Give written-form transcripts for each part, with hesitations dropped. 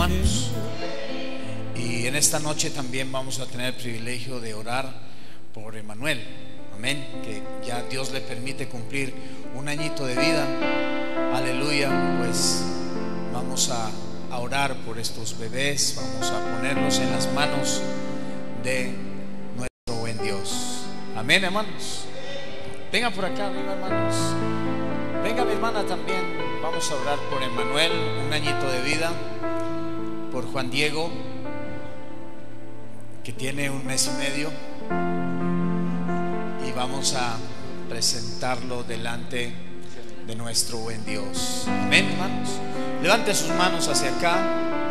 hermanos. Y en esta noche también vamos a tener el privilegio de orar por Emanuel. Amén. Que ya Dios le permite cumplir un añito de vida. Aleluya. Pues vamos a orar por estos bebés. Vamos a ponerlos en las manos de nuestro buen Dios. Amén, hermanos. Venga por acá, venga, hermanos. Venga mi hermana también. Vamos a orar por Emanuel, un añito de vida. Por Juan Diego, que tiene un mes y medio. Y vamos a presentarlo delante de nuestro buen Dios. Amén, hermanos. Levante sus manos hacia acá.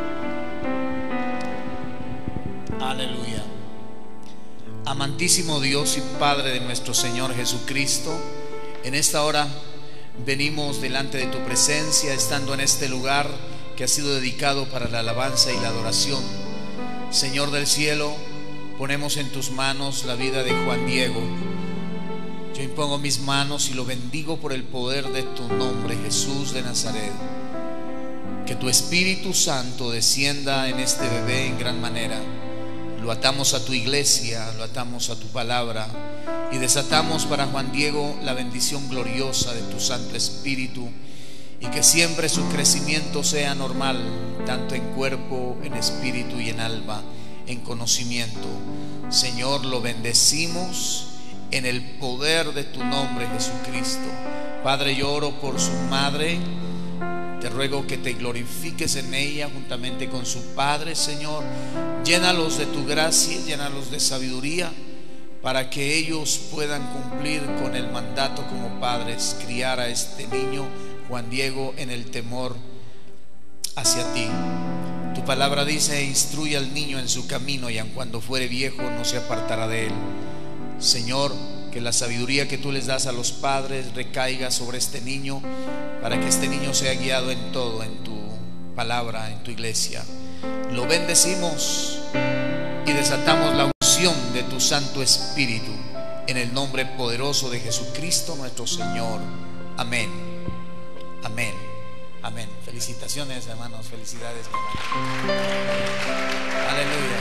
Aleluya. Amantísimo Dios y Padre de nuestro Señor Jesucristo, en esta hora venimos delante de tu presencia, estando en este lugar que ha sido dedicado para la alabanza y la adoración. Señor del cielo, ponemos en tus manos la vida de Juan Diego. Yo impongo mis manos y lo bendigo por el poder de tu nombre, Jesús de Nazaret. Que tu Espíritu Santo descienda en este bebé en gran manera. Lo atamos a tu iglesia, lo atamos a tu palabra y desatamos para Juan Diego la bendición gloriosa de tu Santo Espíritu, y que siempre su crecimiento sea normal, tanto en cuerpo, en espíritu y en alma, en conocimiento. Señor, lo bendecimos en el poder de tu nombre, Jesucristo. Padre, yo oro por su madre. Te ruego que te glorifiques en ella juntamente con su padre, Señor. Llénalos de tu gracia, llénalos de sabiduría, para que ellos puedan cumplir con el mandato como padres, criar a este niño, Juan Diego, en el temor hacia ti. Tu palabra dice: instruye al niño en su camino, y aun cuando fuere viejo no se apartará de él. Señor, que la sabiduría que tú les das a los padres recaiga sobre este niño, para que este niño sea guiado en todo, en tu palabra, en tu iglesia. Lo bendecimos y desatamos la unción de tu Santo Espíritu, en el nombre poderoso de Jesucristo nuestro Señor. Amén. Amén. Amén. Felicitaciones, hermanos. Felicidades, hermanos. Aleluya.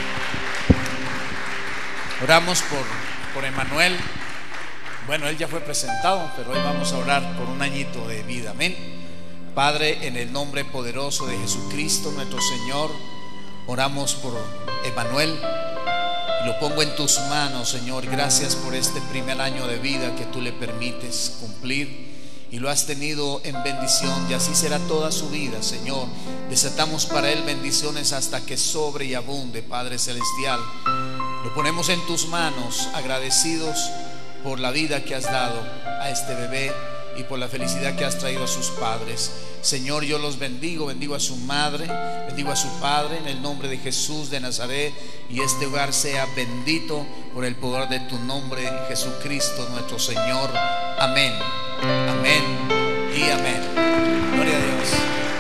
Oramos por Emanuel. Bueno, él ya fue presentado, pero hoy vamos a orar por un añito de vida. Amén. Padre, en el nombre poderoso de Jesucristo nuestro Señor, oramos por Emanuel y lo pongo en tus manos, Señor. Gracias por este primer año de vida que tú le permites cumplir, y lo has tenido en bendición, y así será toda su vida, Señor. Desatamos para él bendiciones hasta que sobre y abunde, Padre celestial. Lo ponemos en tus manos, agradecidos por la vida que has dado a este bebé y por la felicidad que has traído a sus padres. Señor, yo los bendigo, bendigo a su madre, bendigo a su padre, en el nombre de Jesús de Nazaret, y este hogar sea bendito por el poder de tu nombre, Jesucristo nuestro Señor. Amén, amén y amén. Gloria a Dios.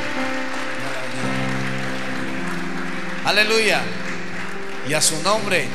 Aleluya. Y a su nombre.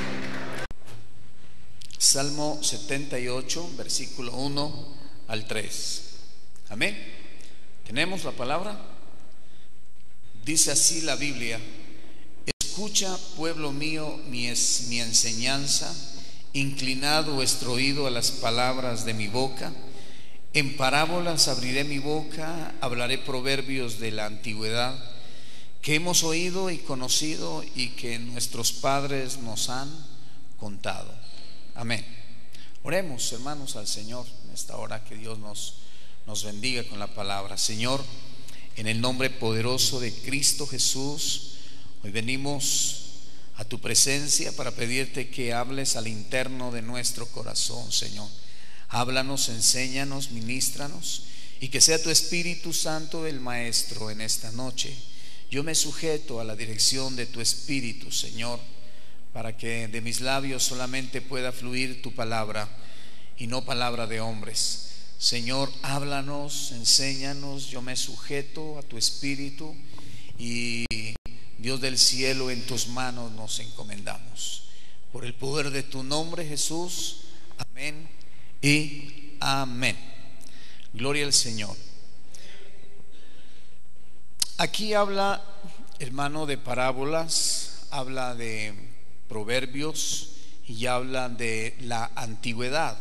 Salmo 78, versículo 1 al 3. Amén. ¿Tenemos la palabra? Dice así la Biblia: escucha, pueblo mío, mi enseñanza, inclinad vuestro oído a las palabras de mi boca. En parábolas abriré mi boca, hablaré proverbios de la antigüedad, que hemos oído y conocido, y que nuestros padres nos han contado. Amén. Oremos, hermanos, al Señor en esta hora. Que Dios nos bendiga con la palabra. Señor, en el nombre poderoso de Cristo Jesús, hoy venimos a tu presencia para pedirte que hables al interno de nuestro corazón, Señor. Háblanos, enséñanos, ministranos, y que sea tu Espíritu Santo el Maestro en esta noche. Yo me sujeto a la dirección de tu Espíritu, Señor, para que de mis labios solamente pueda fluir tu palabra y no palabra de hombres. Señor, háblanos, enséñanos. Yo me sujeto a tu Espíritu, y Dios del cielo, en tus manos nos encomendamos. Por el poder de tu nombre, Jesús. Amén y amén. Gloria al Señor. Aquí habla hermano, de parábolas, habla de proverbios y habla de la antigüedad.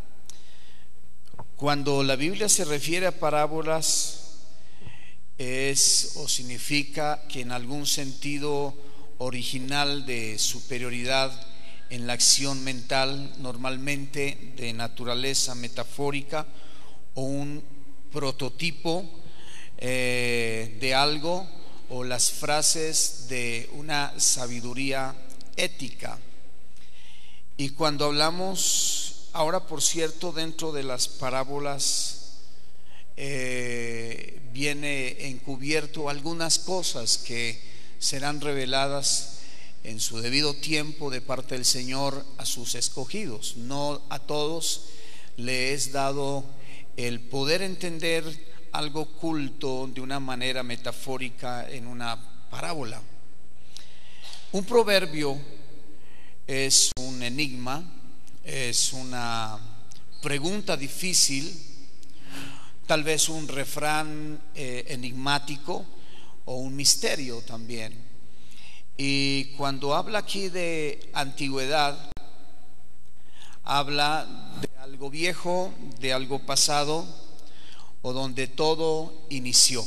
Cuando la Biblia se refiere a parábolas, es o significa que en algún sentido original de superioridad en la acción mental, normalmente de naturaleza metafórica, o un prototipo de algo, o las frases de una sabiduría ética. Y cuando hablamos ahora, por cierto, dentro de las parábolas viene encubierto algunas cosas que serán reveladas en su debido tiempo de parte del Señor a sus escogidos. No a todos le es dado el poder entender algo oculto de una manera metafórica en una parábola. Un proverbio es un enigma, es una pregunta difícil, tal vez un refrán enigmático o un misterio también. Y cuando habla aquí de antigüedad, habla de algo viejo, de algo pasado, o donde todo inició.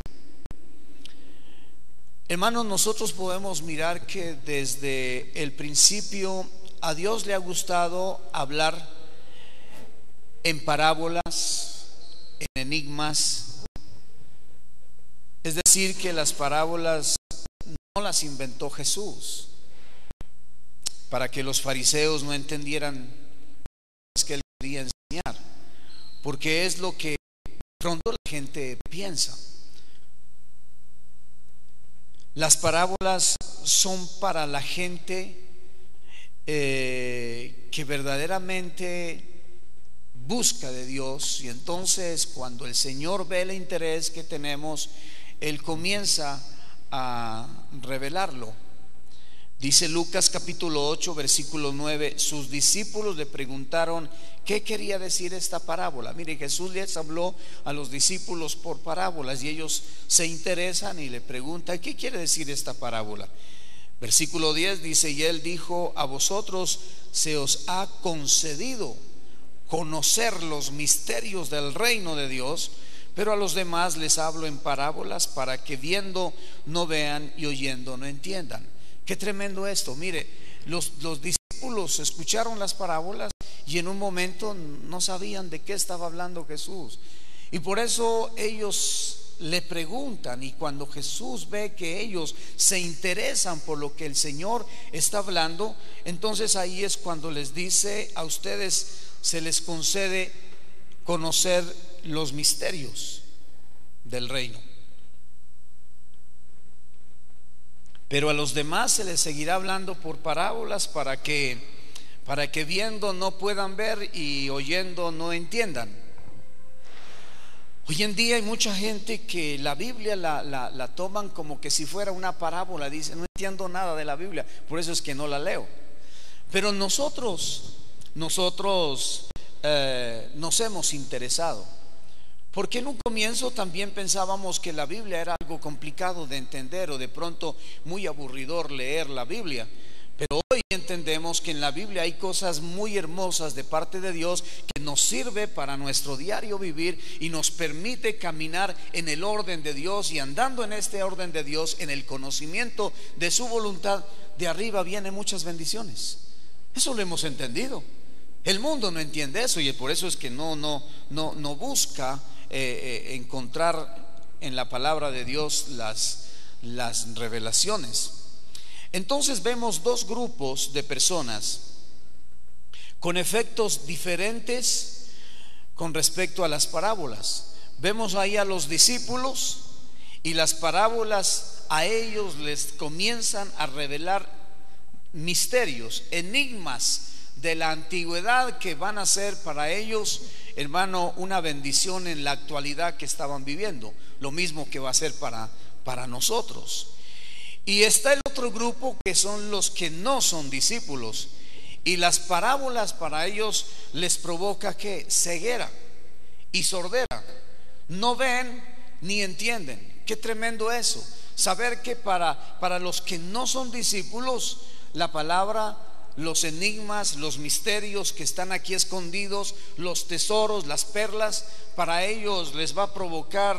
Hermanos, nosotros podemos mirar que desde el principio a Dios le ha gustado hablar en parábolas, en enigmas. Es decir, que las parábolas no las inventó Jesús para que los fariseos no entendieran lo que él quería enseñar, porque es lo que pronto la gente piensa. Las parábolas son para la gente que verdaderamente busca de Dios, y entonces cuando el Señor ve el interés que tenemos, Él comienza a revelarlo. Dice Lucas capítulo 8 versículo 9: sus discípulos le preguntaron qué quería decir esta parábola. Mire, Jesús les habló a los discípulos por parábolas y ellos se interesan y le preguntan qué quiere decir esta parábola. Versículo 10 dice: y él dijo, a vosotros se os ha concedido conocer los misterios del reino de Dios, pero a los demás les hablo en parábolas para que viendo no vean y oyendo no entiendan. Qué tremendo esto. Mire, los discípulos escucharon las parábolas y en un momento no sabían de qué estaba hablando Jesús, y por eso ellos le preguntan, y cuando Jesús ve que ellos se interesan por lo que el Señor está hablando, entonces ahí es cuando les dice: a ustedes se les concede conocer los misterios del reino, pero a los demás se les seguirá hablando por parábolas para que viendo no puedan ver y oyendo no entiendan. Hoy en día hay mucha gente que la Biblia la toman como que si fuera una parábola. Dicen: no entiendo nada de la Biblia, por eso es que no la leo. Pero nosotros nos hemos interesado, porque en un comienzo también pensábamos que la Biblia era algo complicado de entender, o de pronto muy aburridor leer la Biblia. Pero hoy entendemos que en la Biblia hay cosas muy hermosas de parte de Dios que nos sirve para nuestro diario vivir y nos permite caminar en el orden de Dios, y andando en este orden de Dios, en el conocimiento de su voluntad, de arriba vienen muchas bendiciones. Eso lo hemos entendido. El mundo no entiende eso, y por eso es que no busca encontrar en la palabra de Dios las revelaciones. Entonces vemos dos grupos de personas con efectos diferentes con respecto a las parábolas. Vemos ahí a los discípulos, y las parábolas a ellos les comienzan a revelar misterios, enigmas de la antigüedad que van a ser para ellos, hermano, una bendición en la actualidad que estaban viviendo, lo mismo que va a ser para nosotros. Y está el otro grupo, que son los que no son discípulos, y las parábolas para ellos les provoca ¿qué? Ceguera y sordera. No ven ni entienden. Qué tremendo eso. saber que para los que no son discípulos, la palabra, los enigmas, los misterios que están aquí escondidos, los tesoros, las perlas, para ellos les va a provocar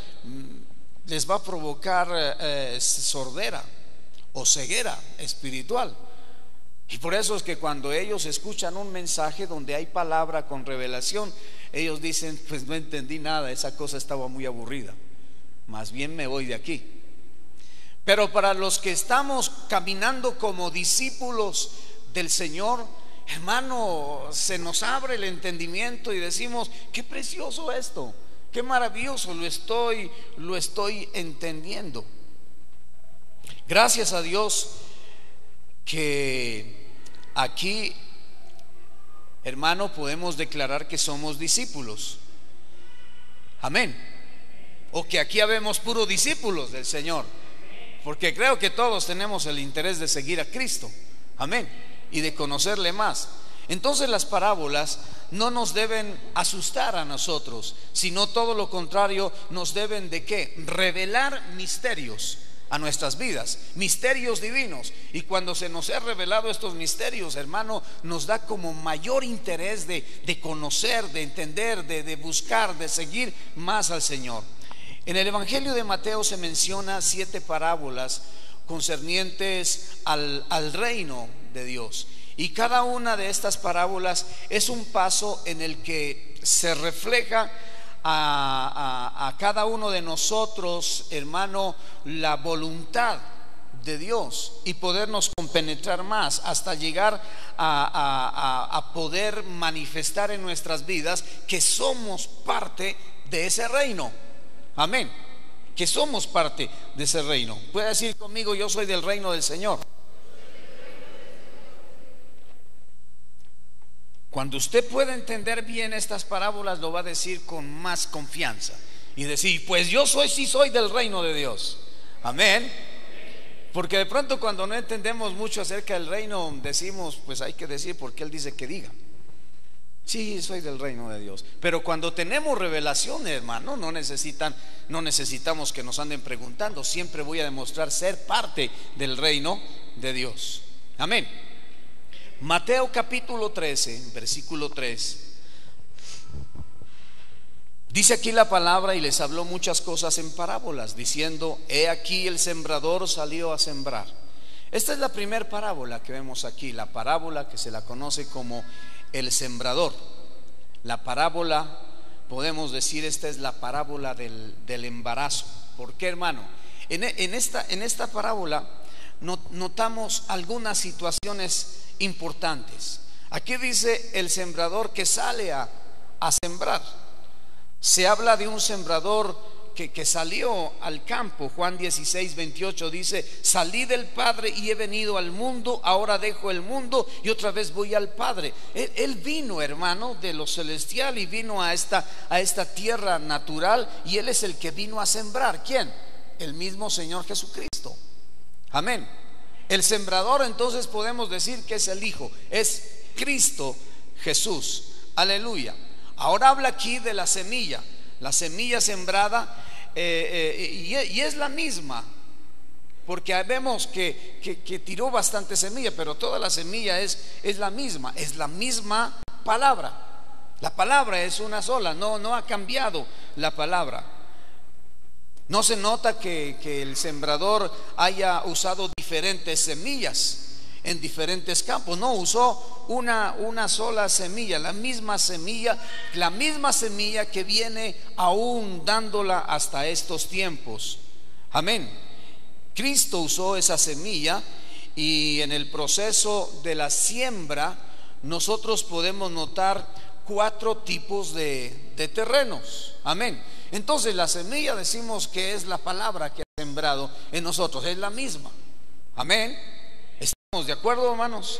sordera o ceguera espiritual. Y por eso es que cuando ellos escuchan un mensaje donde hay palabra con revelación, ellos dicen: pues no entendí nada, esa cosa estaba muy aburrida, más bien me voy de aquí. Pero para los que estamos caminando como discípulos del Señor, hermano, se nos abre el entendimiento y decimos: qué precioso esto, qué maravilloso, lo estoy entendiendo. Gracias a Dios que aquí, hermano, podemos declarar que somos discípulos. Amén. O que aquí habemos puros discípulos del Señor, porque creo que todos tenemos el interés de seguir a Cristo. Amén. Y de conocerle más. Entonces las parábolas no nos deben asustar a nosotros, sino todo lo contrario, nos deben de ¿qué? Revelar misterios a nuestras vidas, misterios divinos. Y cuando se nos ha revelado estos misterios, hermano, nos da como mayor interés de conocer, de entender, de buscar, de seguir más al Señor. En el Evangelio de Mateo se menciona 7 parábolas concernientes al reino de Dios. Y cada una de estas parábolas es un paso en el que se refleja a cada uno de nosotros, hermano, la voluntad de Dios y podernos compenetrar más hasta llegar a poder manifestar en nuestras vidas que somos parte de ese reino. Amén. Que somos parte de ese reino. Puede decir conmigo: yo soy del reino del Señor. Cuando usted pueda entender bien estas parábolas, lo va a decir con más confianza y decir: pues yo sí soy del reino de Dios. Amén. Porque de pronto cuando no entendemos mucho acerca del reino, decimos: pues hay que decir porque Él dice que diga. Sí, soy del reino de Dios. Pero cuando tenemos revelación, hermano, no necesitamos que nos anden preguntando. Siempre voy a demostrar ser parte del reino de Dios. Amén. Mateo capítulo 13, versículo 3. Dice aquí la palabra: y les habló muchas cosas en parábolas, diciendo: he aquí el sembrador salió a sembrar. Esta es la primera parábola que vemos aquí, la parábola que se la conoce como el sembrador. La parábola, podemos decir, esta es la parábola del embarazo. ¿Por qué, hermano? En esta parábola notamos algunas situaciones importantes. Aquí dice el sembrador que sale a sembrar. Se habla de un sembrador que salió al campo. Juan 16:28 dice: salí del Padre y he venido al mundo, ahora dejo el mundo y otra vez voy al Padre. Él vino, hermano, de lo celestial y vino a esta tierra natural, y Él es el que vino a sembrar. ¿Quién? El mismo Señor Jesucristo. Amén. El sembrador, entonces, podemos decir que es el Hijo, es Cristo Jesús. Aleluya. Ahora habla aquí de la semilla sembrada, y es la misma, porque vemos que tiró bastante semilla, pero toda la semilla es la misma palabra. La palabra es una sola, no ha cambiado la palabra. No se nota que el sembrador haya usado diferentes semillas en diferentes campos. No, usó una sola semilla, la misma semilla que viene aún dándola hasta estos tiempos. Amén. Cristo usó esa semilla, y en el proceso de la siembra nosotros podemos notar 4 tipos de terrenos. Amén. Entonces la semilla, decimos que es la palabra que ha sembrado en nosotros, es la misma. Amén. ¿Estamos de acuerdo, hermanos?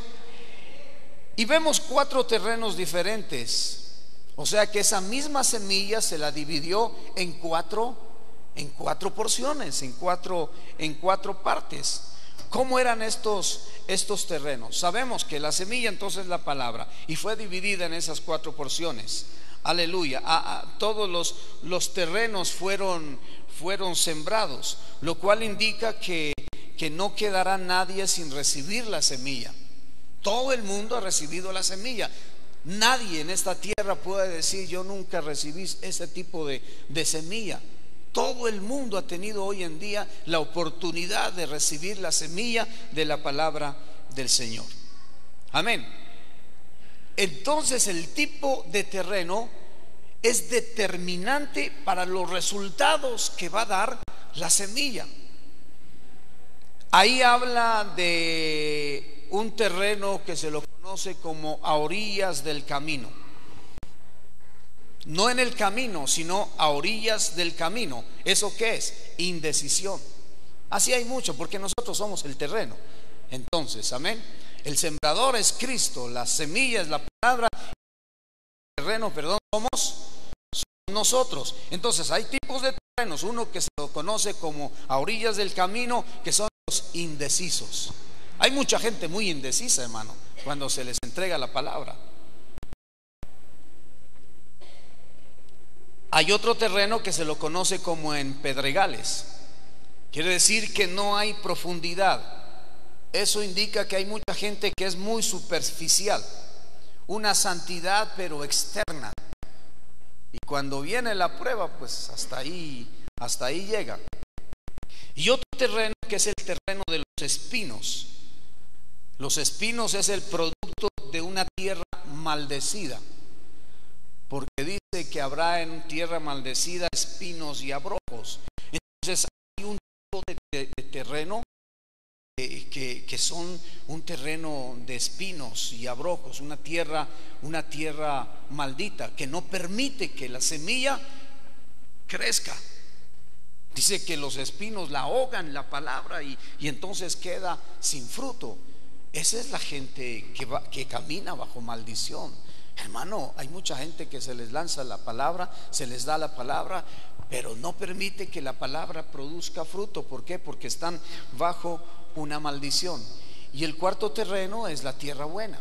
Y vemos 4 terrenos diferentes. O sea que esa misma semilla se la dividió en cuatro porciones, en cuatro partes. ¿Cómo eran estos terrenos? Sabemos que la semilla entonces es la palabra, y fue dividida en esas 4 porciones. Aleluya. Todos los terrenos fueron sembrados, lo cual indica que no quedará nadie sin recibir la semilla. Todo el mundo ha recibido la semilla. Nadie en esta tierra puede decir: yo nunca recibí ese tipo de semilla. Todo el mundo ha tenido hoy en día la oportunidad de recibir la semilla de la palabra del Señor. Amén. Entonces el tipo de terreno es determinante para los resultados que va a dar la semilla. Ahí habla de un terreno que se lo conoce como a orillas del camino. No en el camino, sino a orillas del camino. ¿Eso qué es? Indecisión. Así hay mucho, porque nosotros somos el terreno. Entonces, amén. El sembrador es Cristo, la semilla es la palabra, el terreno, somos nosotros. Entonces hay tipos de terrenos. Uno que se lo conoce como a orillas del camino, que son los indecisos. Hay mucha gente muy indecisa, hermano, cuando se les entrega la palabra. Hay otro terreno que se lo conoce como en pedregales. Quiere decir que no hay profundidad. Eso indica que hay mucha gente que es muy superficial, una santidad pero externa. Y cuando viene la prueba, pues hasta ahí llega. Y otro terreno que es el terreno de los espinos. Los espinos es el producto de una tierra maldecida, porque dice que habrá en tierra maldecida espinos y abrojos. Entonces hay un tipo de terreno que son un terreno de espinos y abrojos, una tierra maldita, que no permite que la semilla crezca. Dice que los espinos la ahogan la palabra y entonces queda sin fruto. Esa es la gente que camina bajo maldición. Hermano, hay mucha gente que se les lanza la palabra, se les da la palabra, pero no permite que la palabra produzca fruto. ¿Por qué? Porque están bajo una maldición. Y el cuarto terreno es la tierra buena.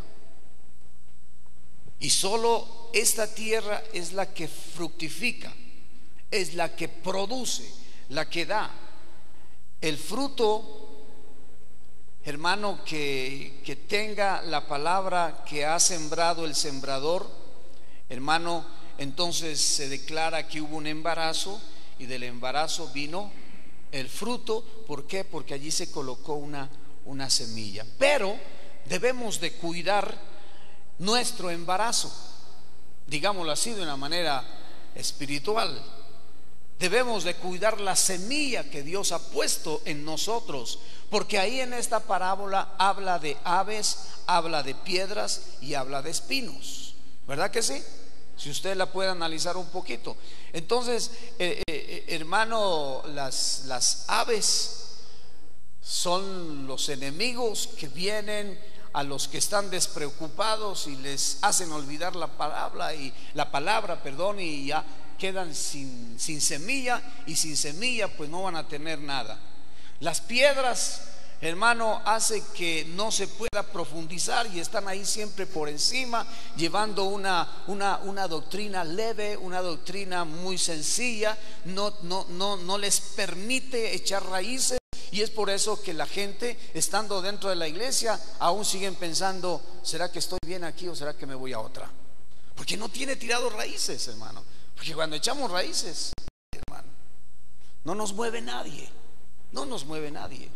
Y solo esta tierra es la que fructifica, es la que produce, la que da el fruto. Hermano, que tenga la palabra que ha sembrado el sembrador, hermano, entonces se declara que hubo un embarazo y del embarazo vino el fruto. ¿Por qué? Porque allí se colocó una semilla. Pero debemos de cuidar nuestro embarazo, digámoslo así de una manera espiritual. Debemos de cuidar la semilla que Dios ha puesto en nosotros, porque ahí en esta parábola habla de aves, habla de piedras y habla de espinos, ¿verdad que sí? Si usted la puede analizar un poquito. Entonces, hermano, las aves son los enemigos que vienen a los que están despreocupados y les hacen olvidar la palabra y ya quedan sin semilla, y sin semilla pues no van a tener nada. Las piedras, hermano, hace que no se pueda profundizar y están ahí siempre por encima, llevando una doctrina leve, una doctrina muy sencilla. No les permite echar raíces, y es por eso que la gente, estando dentro de la iglesia, aún siguen pensando: ¿será que estoy bien aquí o será que me voy a otra? Porque no tiene tirado raíces, hermano. Porque cuando echamos raíces, hermano, no nos mueve nadie. No nos mueve nadie.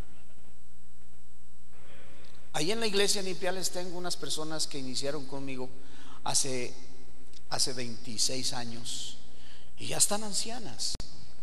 Ahí en la iglesia en Ipiales tengo unas personas que iniciaron conmigo hace 26 años y ya están ancianas.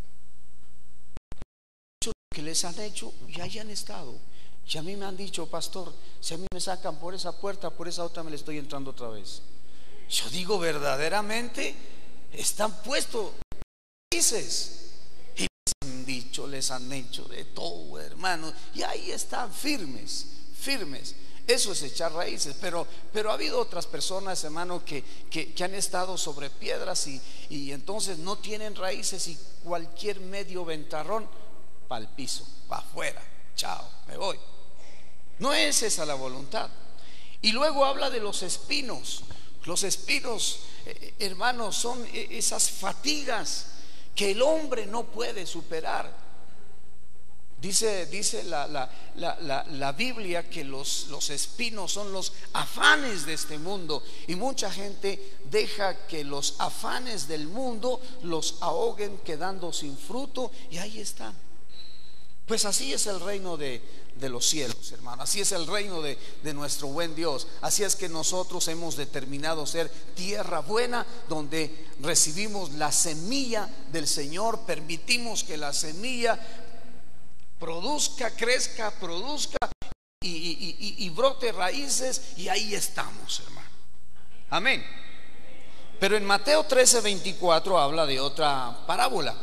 Lo que les han hecho, ya hayan estado. Y a mí me han dicho: pastor, si a mí me sacan por esa puerta, por esa otra me le estoy entrando otra vez. Yo digo, verdaderamente están puestos raíces. Les han hecho de todo, hermano, y ahí están firmes. Eso es echar raíces. Pero ha habido otras personas, hermano, que han estado sobre piedras y entonces no tienen raíces, y cualquier medio ventarrón para el piso, para afuera, chao, me voy. No es esa la voluntad. Y luego habla de los espinos. Los espinos, hermanos, son esas fatigas que el hombre no puede superar. Dice la Biblia que los espinos son los afanes de este mundo, y mucha gente deja que los afanes del mundo los ahoguen quedando sin fruto, y ahí están. Pues así es el reino de los cielos, hermano. Así es el reino de nuestro buen Dios. Así es que nosotros hemos determinado ser tierra buena, donde recibimos la semilla del Señor, permitimos que la semilla produzca, crezca, produzca y brote raíces, y ahí estamos, hermano. Amén. Pero en Mateo 13:24 habla de otra parábola.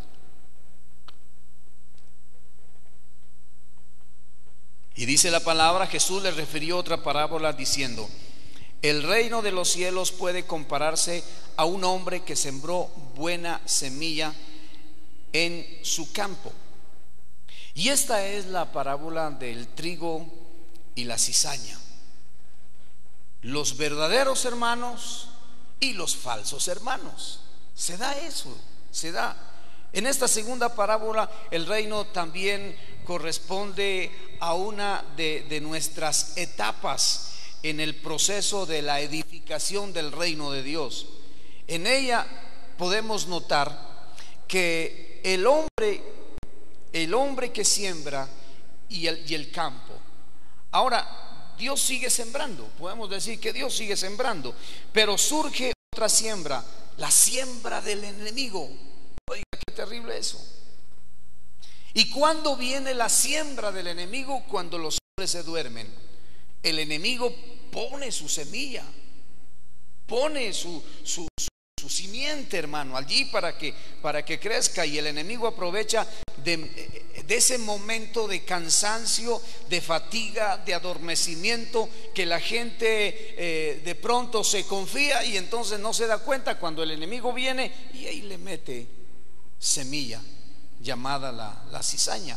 Y dice la palabra: Jesús le refirió otra parábola diciendo: el reino de los cielos puede compararse a un hombre que sembró buena semilla en su campo. Y esta es la parábola del trigo y la cizaña, los verdaderos hermanos y los falsos hermanos. Se da eso, se da. En esta segunda parábola, el reino también corresponde a una de nuestras etapas en el proceso de la edificación del reino de Dios. En ella podemos notar que el hombre que siembra y el campo. Ahora, Dios sigue sembrando, podemos decir que Dios sigue sembrando, pero surge otra siembra, la siembra del enemigo. Oiga, qué terrible eso. ¿Y cuándo viene la siembra del enemigo? Cuando los hombres se duermen. El enemigo pone su semilla, pone su simiente, hermano, allí para que crezca, y el enemigo aprovecha de ese momento de cansancio, de fatiga, de adormecimiento, que la gente de pronto se confía y entonces no se da cuenta cuando el enemigo viene, y ahí le mete semilla llamada la cizaña.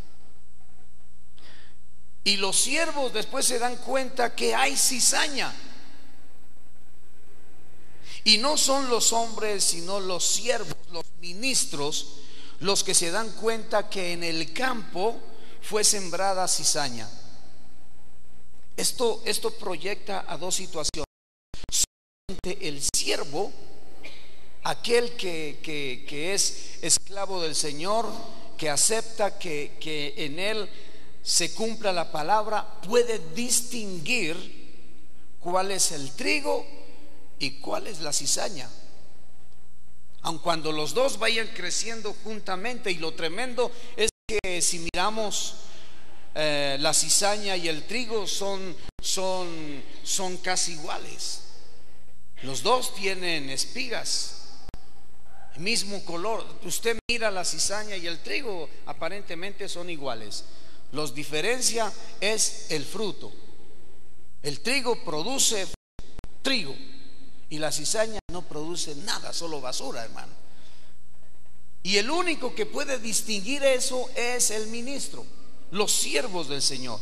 Y los siervos después se dan cuenta que hay cizaña. Y no son los hombres, sino los siervos, los ministros, los que se dan cuenta que en el campo fue sembrada cizaña. Esto proyecta a dos situaciones. Solamente el siervo, aquel que es esclavo del Señor, que acepta que en él se cumpla la palabra, puede distinguir cuál es el trigo y cuál es la cizaña. Aun cuando los dos vayan creciendo juntamente, y lo tremendo es que si miramos la cizaña y el trigo son casi iguales. Los dos tienen espigas, mismo color. Usted mira la cizaña y el trigo, aparentemente son iguales. Los diferencia es el fruto. El trigo produce trigo y la cizaña no produce nada, solo basura, hermano. Y el único que puede distinguir eso es el ministro, los siervos del Señor.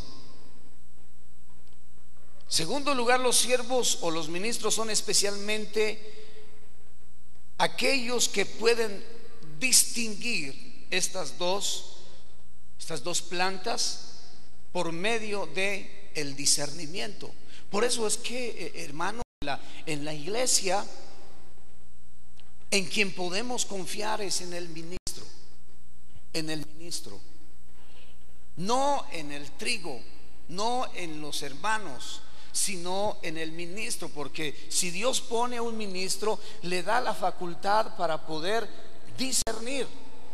Segundo lugar, los siervos o los ministros son especialmente aquellos que pueden distinguir estas dos plantas por medio de el discernimiento. Por eso es que, hermano, en la iglesia, en quien podemos confiar es en el ministro, no en el trigo, no en los hermanos, sino en el ministro, porque si Dios pone a un ministro, le da la facultad para poder discernir.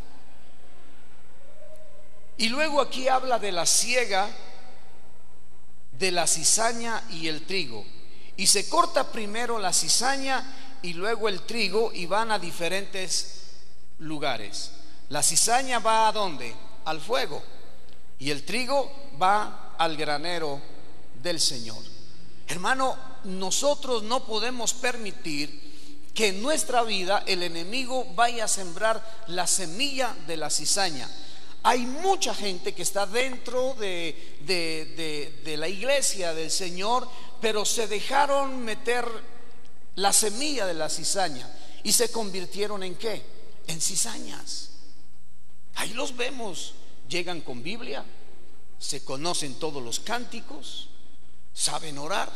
Y luego aquí habla de la siega, de la cizaña y el trigo, y se corta primero la cizaña y luego el trigo, y van a diferentes lugares. La cizaña va ¿a dónde? Al fuego, y el trigo va al granero del Señor. Hermano, nosotros no podemos permitir que en nuestra vida el enemigo vaya a sembrar la semilla de la cizaña. Hay mucha gente que está dentro de la iglesia del Señor, pero se dejaron meter la semilla de la cizaña, y se convirtieron ¿en qué? En cizañas. Ahí los vemos, llegan con Biblia, se conocen todos los cánticos, saben orar,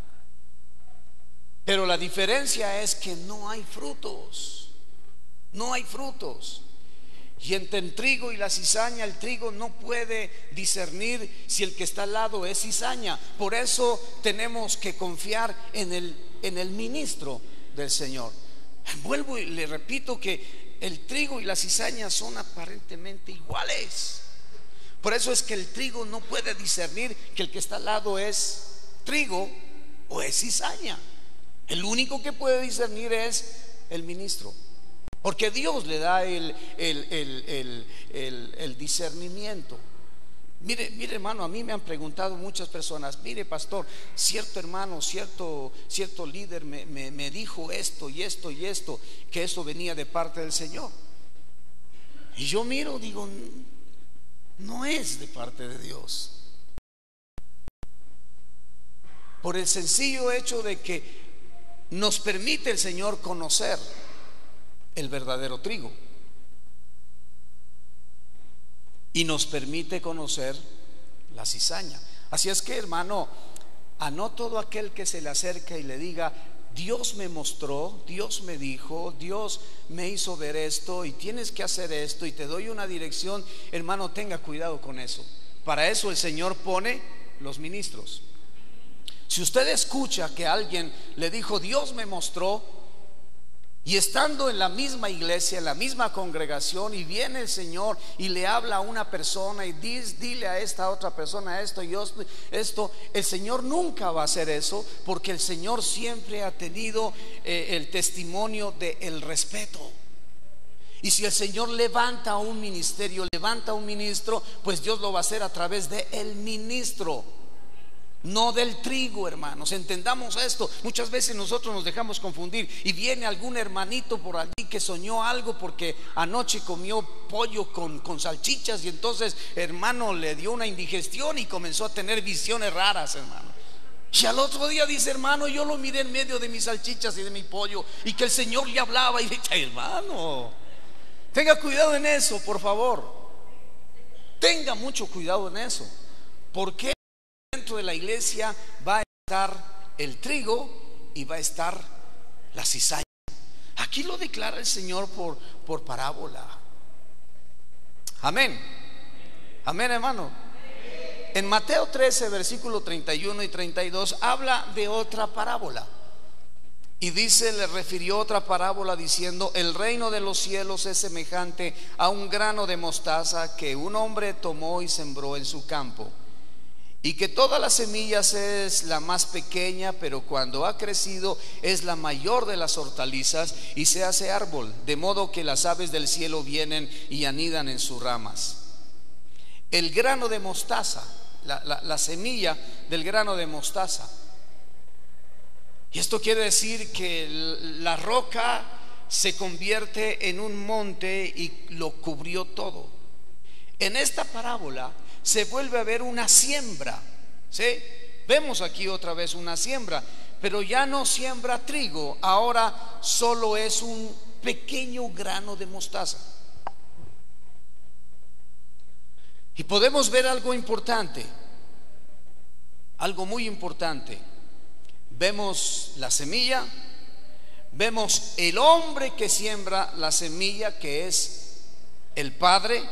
pero la diferencia es que no hay frutos, no hay frutos. Y entre el trigo y la cizaña, el trigo no puede discernir si el que está al lado es cizaña. Por eso tenemos que confiar en el ministro del Señor. Vuelvo y le repito que el trigo y la cizaña son aparentemente iguales. Por eso es que el trigo no puede discernir que el que está al lado es trigo o es cizaña. El único que puede discernir es el ministro, porque Dios le da el discernimiento. Mire hermano, a mí me han preguntado muchas personas: mire pastor, cierto hermano, cierto líder me dijo esto y esto y esto, que eso venía de parte del Señor. Y yo miro, digo, no es de parte de Dios, por el sencillo hecho de que nos permite el Señor conocer el verdadero trigo y nos permite conocer la cizaña. Así es que hermano, a no todo aquel que se le acerca y le diga: Dios me mostró, Dios me dijo, Dios me hizo ver esto y tienes que hacer esto y te doy una dirección, hermano, tenga cuidado con eso. Para eso el Señor pone los ministros. Si usted escucha que alguien le dijo: Dios me mostró, y estando en la misma iglesia, en la misma congregación, y viene el Señor y le habla a una persona y dile a esta otra persona esto y esto, el Señor nunca va a hacer eso, porque el Señor siempre ha tenido el testimonio del respeto. Y si el Señor levanta un ministerio, levanta un ministro, pues Dios lo va a hacer a través de el ministro, no del trigo, hermanos. Entendamos esto. Muchas veces nosotros nos dejamos confundir y viene algún hermanito por allí que soñó algo porque anoche comió pollo con salchichas, y entonces, hermano, le dio una indigestión y comenzó a tener visiones raras, hermano. Y al otro día dice: hermano, yo lo miré en medio de mis salchichas y de mi pollo, y que el Señor le hablaba. Y dice: hermano, tenga cuidado en eso, por favor. Tenga mucho cuidado en eso, porque dentro de la iglesia va a estar el trigo y va a estar la cizaña. Aquí lo declara el Señor por parábola. Amén. Amén, hermano. En Mateo 13, versículo 31 y 32 habla de otra parábola. Y dice, le refirió otra parábola diciendo: el reino de los cielos es semejante a un grano de mostaza que un hombre tomó y sembró en su campo, y que todas las semillas es la más pequeña, pero cuando ha crecido es la mayor de las hortalizas y se hace árbol, de modo que las aves del cielo vienen y anidan en sus ramas. El grano de mostaza, la semilla del grano de mostaza. Y esto quiere decir que la roca se convierte en un monte y lo cubrió todo. En esta parábola se vuelve a ver una siembra, ¿sí? Vemos aquí otra vez una siembra, pero ya no siembra trigo, ahora solo es un pequeño grano de mostaza. Y podemos ver algo importante, algo muy importante. Vemos la semilla, vemos el hombre que siembra la semilla, que es el Padre.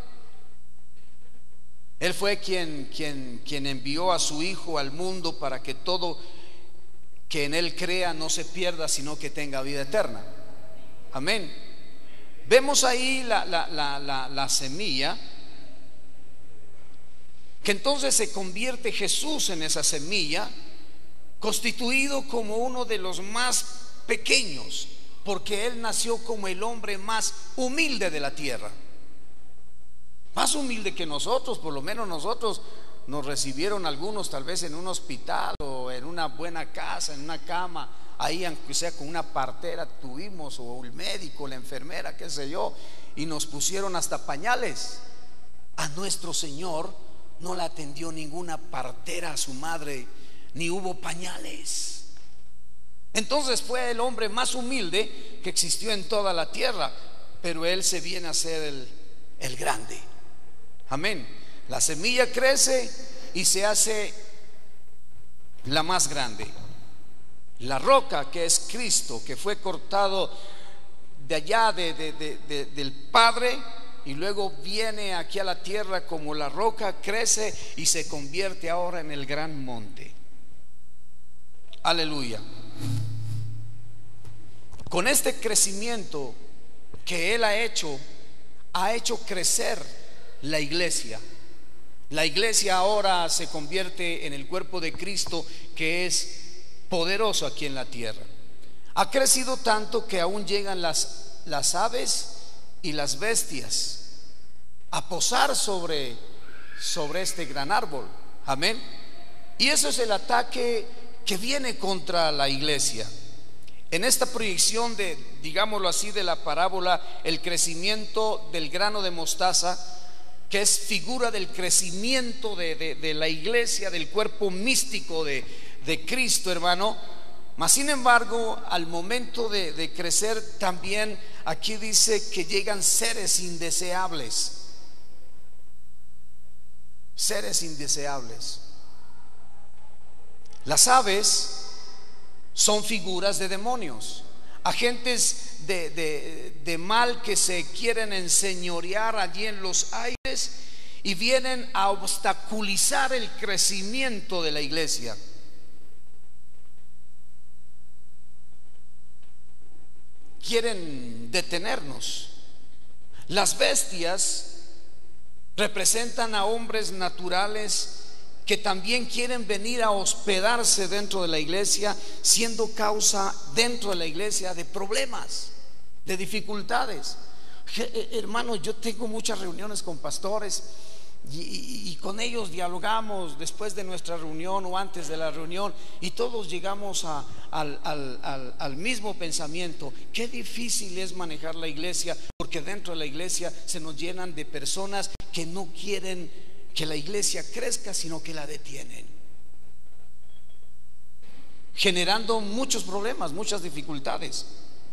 Él fue quien envió a su Hijo al mundo para que todo que en Él crea no se pierda, sino que tenga vida eterna. Amén. Vemos ahí la semilla, que entonces se convierte Jesús en esa semilla, constituido como uno de los más pequeños, porque Él nació como el hombre más humilde de la tierra. Más humilde que nosotros, por lo menos nosotros nos recibieron algunos tal vez en un hospital o en una buena casa, en una cama, ahí aunque sea con una partera tuvimos, o el médico, la enfermera, qué sé yo, y nos pusieron hasta pañales. A nuestro Señor no la atendió ninguna partera a su madre, ni hubo pañales. Entonces fue el hombre más humilde que existió en toda la tierra, pero él se viene a ser el grande. Amén. La semilla crece y se hace la más grande. La roca, que es Cristo, que fue cortado de allá del Padre, y luego viene aquí a la tierra como la roca, crece y se convierte ahora en el gran monte. Aleluya. Con este crecimiento que Él ha hecho crecer la iglesia. La iglesia ahora se convierte en el cuerpo de Cristo, que es poderoso aquí en la tierra. Ha crecido tanto que aún llegan las aves y las bestias a posar sobre este gran árbol. Amén. Y eso es el ataque que viene contra la iglesia. En esta proyección digámoslo así, de la parábola, el crecimiento del grano de mostaza, que es figura del crecimiento de la iglesia, del cuerpo místico de Cristo, hermano. Mas sin embargo, al momento de crecer, también aquí dice que llegan seres indeseables. Seres indeseables. Las aves son figuras de demonios, agentes de mal que se quieren enseñorear allí en los aires y vienen a obstaculizar el crecimiento de la iglesia. Quieren detenernos. Las bestias representan a hombres naturales que también quieren venir a hospedarse dentro de la iglesia, siendo causa dentro de la iglesia de problemas, de dificultades. Hermano, yo tengo muchas reuniones con pastores y con ellos dialogamos después de nuestra reunión o antes de la reunión, y todos llegamos al mismo pensamiento: qué difícil es manejar la iglesia, porque dentro de la iglesia se nos llenan de personas que no quieren que la iglesia crezca, sino que la detienen, generando muchos problemas, muchas dificultades.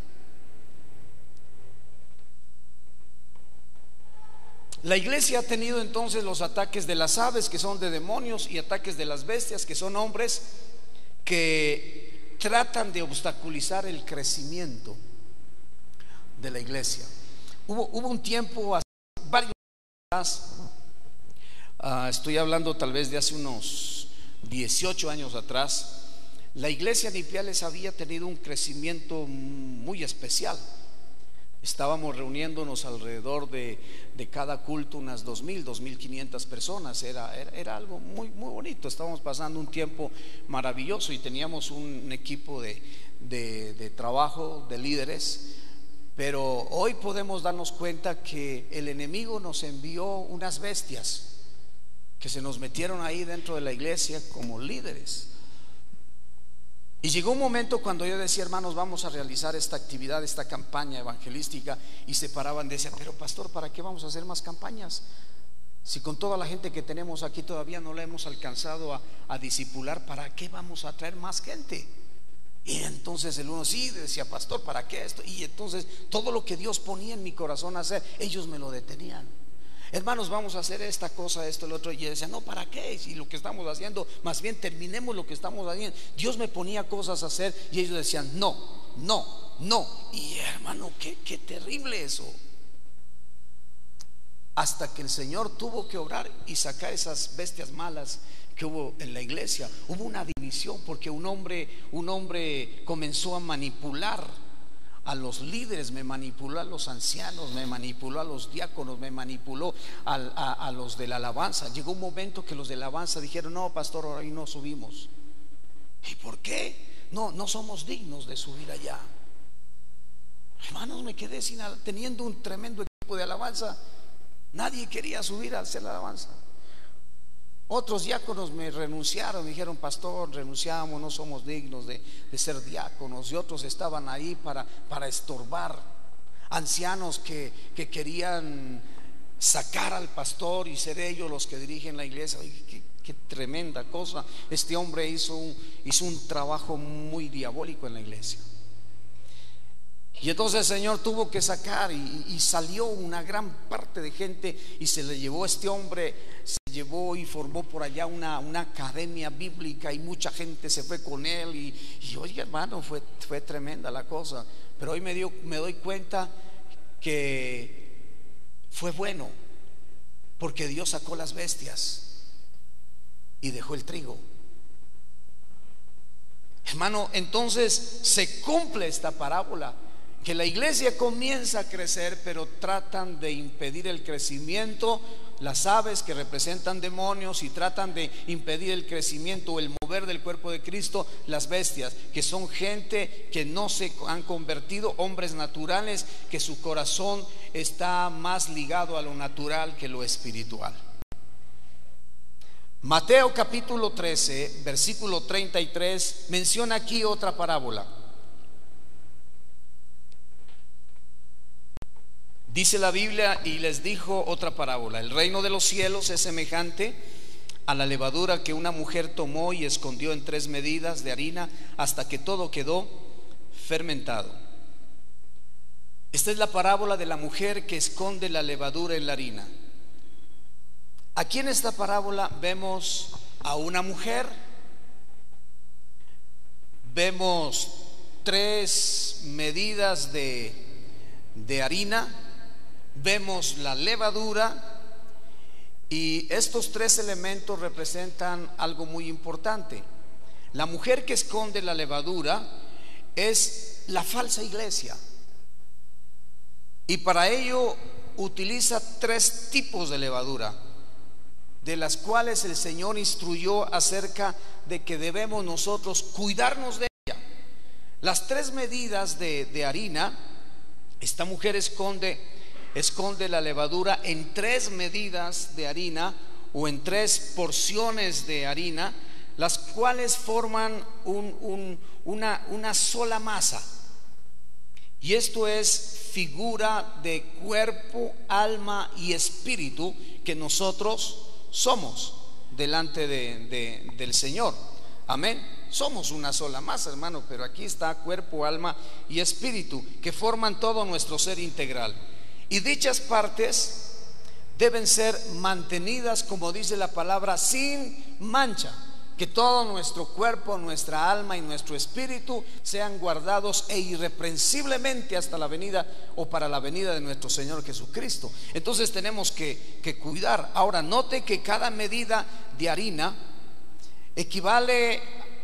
La iglesia ha tenido entonces los ataques de las aves, que son de demonios, y ataques de las bestias, que son hombres que tratan de obstaculizar el crecimiento de la iglesia. Hubo un tiempo, hace varios años, estoy hablando tal vez de hace unos 18 años atrás, la iglesia de Ipiales había tenido un crecimiento muy especial. Estábamos reuniéndonos alrededor de cada culto unas 2,500 personas. Era algo muy, muy bonito. Estábamos pasando un tiempo maravilloso y teníamos un equipo de trabajo, de líderes. Pero hoy podemos darnos cuenta que el enemigo nos envió unas bestias que se nos metieron ahí dentro de la iglesia como líderes. Y llegó un momento cuando yo decía: hermanos, vamos a realizar esta actividad, esta campaña evangelística, y se paraban y decían: pero pastor, ¿para qué vamos a hacer más campañas? Si con toda la gente que tenemos aquí todavía no la hemos alcanzado a discipular, ¿para qué vamos a traer más gente? Y entonces el uno sí decía: pastor, ¿para qué esto? Y entonces todo lo que Dios ponía en mi corazón a hacer, ellos me lo detenían. Hermanos, vamos a hacer esta cosa, esto, lo otro. Y yo decía: no, ¿para qué? Si lo que estamos haciendo, más bien terminemos lo que estamos haciendo. Dios me ponía cosas a hacer y ellos decían: no, no, no. Y hermano, qué terrible eso. Hasta que el Señor tuvo que obrar y sacar esas bestias malas que hubo en la iglesia. Hubo una división porque un hombre comenzó a manipular a los líderes, me manipuló a los ancianos, me manipuló a los diáconos, me manipuló a los de la alabanza. Llegó un momento que los de la alabanza dijeron: no, pastor, ahora ahí no subimos. ¿Y por qué? No somos dignos de subir allá. Hermanos, me quedé teniendo un tremendo equipo de alabanza. Nadie quería subir a hacer la alabanza. Otros diáconos me renunciaron, me dijeron: pastor, renunciamos, no somos dignos de ser diáconos. Y otros estaban ahí para estorbar. Ancianos que querían sacar al pastor y ser ellos los que dirigen la iglesia. Ay, qué tremenda cosa. Este hombre hizo un trabajo muy diabólico en la iglesia. Y entonces el Señor tuvo que sacar y salió una gran parte de gente y se le llevó este hombre, se llevó y formó por allá una academia bíblica y mucha gente se fue con él y oye, hermano, fue tremenda la cosa. Pero hoy me doy cuenta que fue bueno, porque Dios sacó las bestias y dejó el trigo. Hermano, entonces se cumple esta parábola, que la iglesia comienza a crecer, pero tratan de impedir el crecimiento las aves, que representan demonios, y tratan de impedir el crecimiento o el mover del cuerpo de Cristo las bestias, que son gente que no se han convertido, hombres naturales, que su corazón está más ligado a lo natural que lo espiritual. Mateo capítulo 13, versículo 33 menciona aquí otra parábola. Dice la Biblia: y les dijo otra parábola: el reino de los cielos es semejante a la levadura que una mujer tomó y escondió en 3 medidas de harina hasta que todo quedó fermentado. Esta es la parábola de la mujer que esconde la levadura en la harina. Aquí en esta parábola vemos a una mujer, vemos 3 medidas de harina, vemos la levadura, y estos 3 elementos representan algo muy importante. La mujer que esconde la levadura es la falsa iglesia, y para ello utiliza 3 tipos de levadura, de las cuales el Señor instruyó acerca de que debemos nosotros cuidarnos de ella. Las 3 medidas de harina, esta mujer esconde la levadura en 3 medidas de harina o en 3 porciones de harina, las cuales forman una sola masa. Y esto es figura de cuerpo, alma y espíritu que nosotros somos delante del Señor. Amén. Somos una sola masa, hermano, pero aquí está cuerpo, alma y espíritu, que forman todo nuestro ser integral. Y dichas partes deben ser mantenidas, como dice la palabra, sin mancha. Que todo nuestro cuerpo, nuestra alma y nuestro espíritu sean guardados irreprensiblemente hasta la venida o para la venida de nuestro Señor Jesucristo. Entonces tenemos que cuidar. Ahora note que cada medida de harina equivale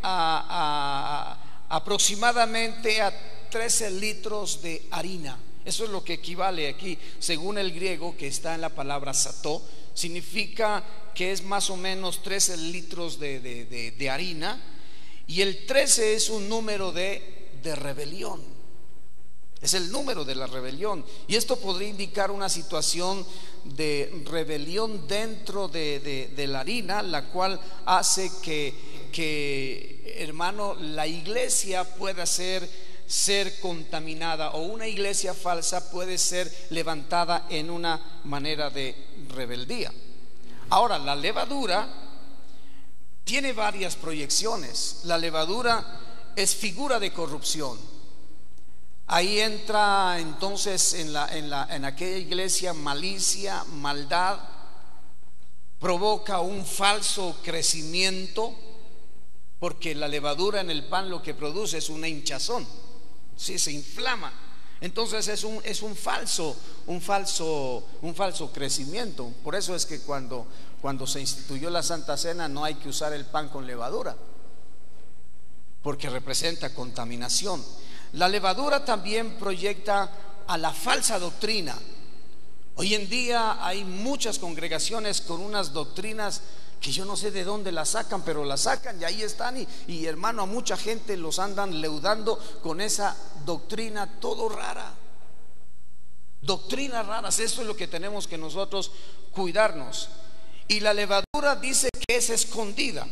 aproximadamente a 13 litros de harina. Eso es lo que equivale aquí, según el griego que está en la palabra sató. Significa que es más o menos 13 litros de harina. Y el 13 es un número de rebelión. Es el número de la rebelión. Y esto podría indicar una situación de rebelión dentro de la harina, la cual hace que, hermano, la iglesia pueda ser contaminada, o una iglesia falsa puede ser levantada en una manera de rebeldía. Ahora, la levadura tiene varias proyecciones. La levadura es figura de corrupción. Ahí entra entonces en aquella iglesia malicia, maldad, provoca un falso crecimiento, porque la levadura en el pan lo que produce es una hinchazón. Sí, se inflama. Entonces es un falso crecimiento. Por eso es que cuando se instituyó la Santa Cena no hay que usar el pan con levadura, porque representa contaminación. La levadura también proyecta a la falsa doctrina. Hoy en día hay muchas congregaciones con unas doctrinas que yo no sé de dónde las sacan, pero las sacan y ahí están, y hermano, a mucha gente los andan leudando con esa doctrina todo rara. Doctrinas raras, eso es lo que tenemos que nosotros cuidarnos. Y la levadura dice que es escondida,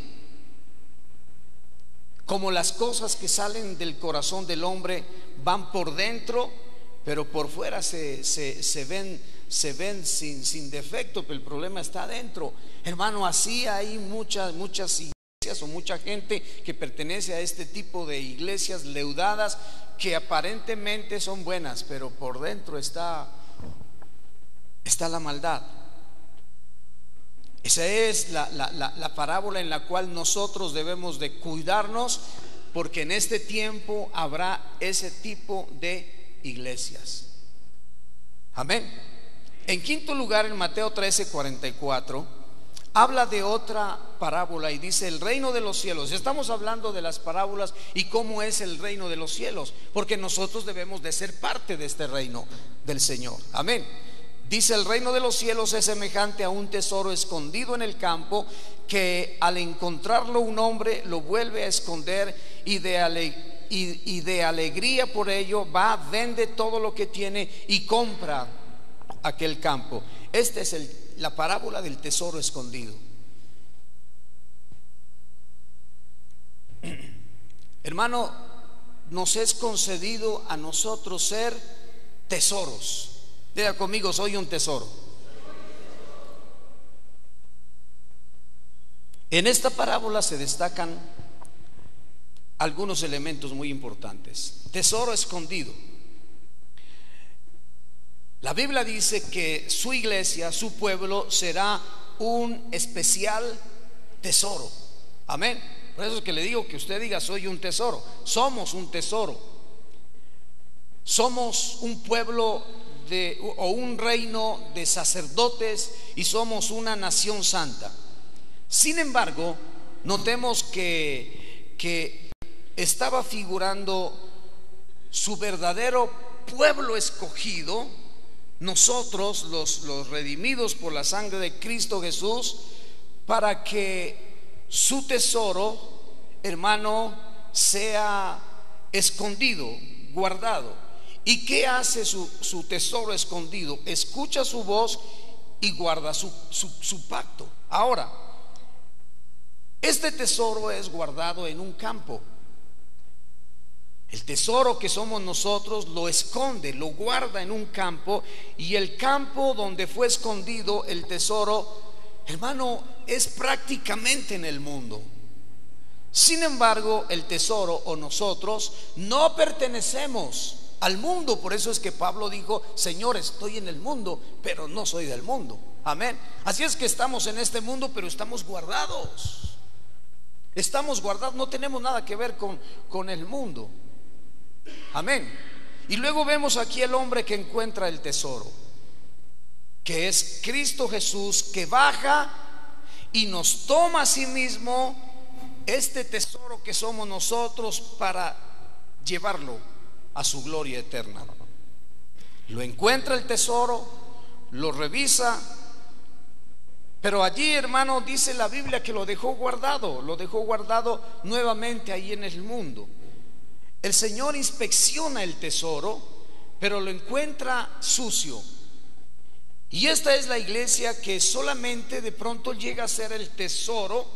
como las cosas que salen del corazón del hombre van por dentro, pero por fuera se se ven sin defecto, pero el problema está adentro. Hermano, así hay muchas iglesias o mucha gente que pertenece a este tipo de iglesias leudadas que aparentemente son buenas, pero por dentro está la maldad. Esa es la parábola en la cual nosotros debemos de cuidarnos, porque en este tiempo habrá ese tipo de iglesias. Amén. En quinto lugar, en Mateo 13:44 habla de otra parábola y dice: el reino de los cielos. Estamos hablando de las parábolas y cómo es el reino de los cielos, porque nosotros debemos de ser parte de este reino del Señor. Amén. Dice: el reino de los cielos es semejante a un tesoro escondido en el campo, que al encontrarlo un hombre lo vuelve a esconder, y de alegría por ello va, vende todo lo que tiene y compra aquel campo. Esta es la parábola del tesoro escondido. Hermano, nos es concedido a nosotros ser tesoros. Diga conmigo: soy un tesoro. En esta parábola se destacan algunos elementos muy importantes. Tesoro escondido. La Biblia dice que su iglesia, su pueblo, será un especial tesoro. Amén. Por eso es que le digo que usted diga: soy un tesoro. Somos un tesoro. Somos un pueblo o un reino de sacerdotes, y somos una nación santa. Sin embargo, notemos que estaba figurando su verdadero pueblo escogido, nosotros los redimidos por la sangre de Cristo Jesús, para que su tesoro, hermano, sea escondido, guardado. ¿Y qué hace su tesoro escondido? Escucha su voz y guarda su pacto. Ahora, este tesoro es guardado en un campo. El tesoro que somos nosotros lo esconde, lo guarda en un campo, y el campo donde fue escondido el tesoro, hermano, es prácticamente en el mundo. Sin embargo, el tesoro o nosotros no pertenecemos al mundo. Por eso es que Pablo dijo: Señor, estoy en el mundo, pero no soy del mundo. Amén. Así es que estamos en este mundo, pero estamos guardados. Estamos guardados, no tenemos nada que ver con el mundo. Amén. Y luego vemos aquí el hombre que encuentra el tesoro, que es Cristo Jesús, que baja y nos toma a sí mismo este tesoro que somos nosotros, para llevarlo a su gloria eterna. Lo encuentra el tesoro, lo revisa, pero allí, hermano, dice la Biblia que lo dejó guardado nuevamente ahí en el mundo. El Señor inspecciona el tesoro, pero lo encuentra sucio. Y esta es la iglesia que solamente de pronto llega a ser el tesoro,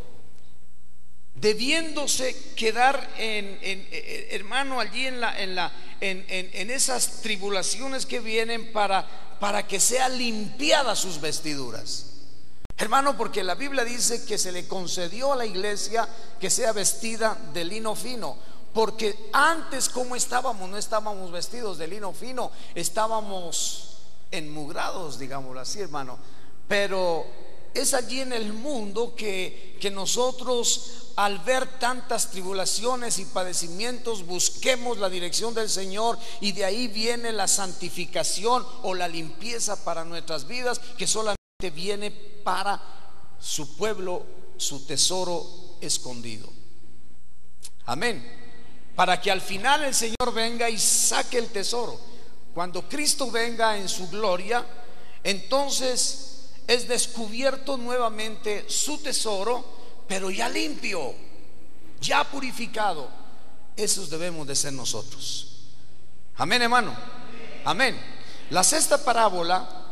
debiéndose quedar hermano, allí en esas tribulaciones que vienen para que sea limpiada sus vestiduras. Hermano, porque la Biblia dice que se le concedió a la iglesia que sea vestida de lino fino. Porque antes, ¿cómo estábamos? No estábamos vestidos de lino fino, estábamos enmugrados, digámoslo así, hermano. Pero es allí en el mundo que nosotros, al ver tantas tribulaciones y padecimientos, busquemos la dirección del Señor, y de ahí viene la santificación o la limpieza para nuestras vidas, que solamente viene para su pueblo, su tesoro escondido. Amén. Para que al final el Señor venga y saque el tesoro. Cuando Cristo venga en su gloria, entonces es descubierto nuevamente su tesoro, pero ya limpio, ya purificado. Esos debemos de ser nosotros. Amén, hermano. Amén. La sexta parábola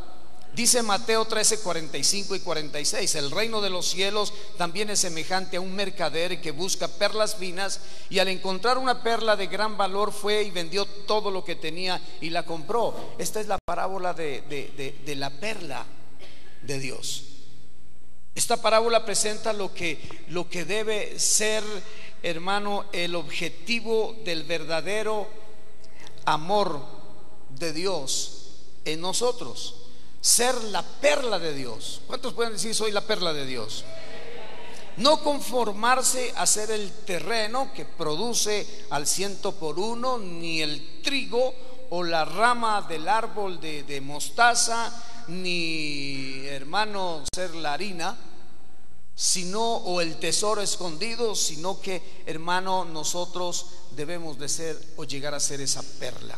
Dice Mateo 13, 45 y 46: el reino de los cielos también es semejante a un mercader que busca perlas finas, y al encontrar una perla de gran valor fue y vendió todo lo que tenía y la compró. Esta es la parábola de la perla de Dios. Esta parábola presenta lo que debe ser, hermano, el objetivo del verdadero amor de Dios en nosotros: ser la perla de Dios. ¿Cuántos pueden decir soy la perla de Dios? No conformarse a ser el terreno que produce al 100%, ni el trigo o la rama del árbol de mostaza, ni, hermano, ser la harina, sino, o el tesoro escondido, sino que, hermano, nosotros debemos de ser o llegar a ser esa perla.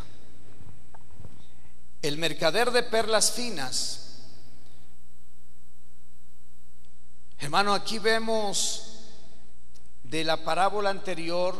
El mercader de perlas finas, hermano, aquí vemos de la parábola anterior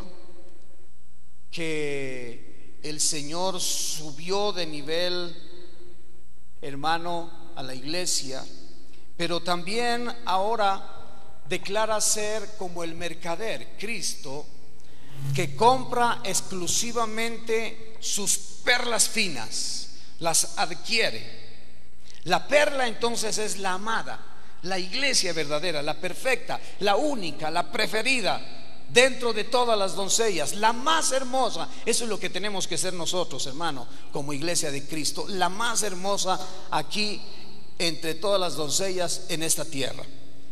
que el Señor subió de nivel, hermano, a la iglesia, pero también ahora declara ser como el mercader, Cristo, que compra exclusivamente sus perlas finas, las adquiere. La perla entonces es la amada, la iglesia verdadera, la perfecta, la única, la preferida dentro de todas las doncellas, la más hermosa. Eso es lo que tenemos que ser nosotros, hermano, como iglesia de Cristo, la más hermosa aquí entre todas las doncellas en esta tierra.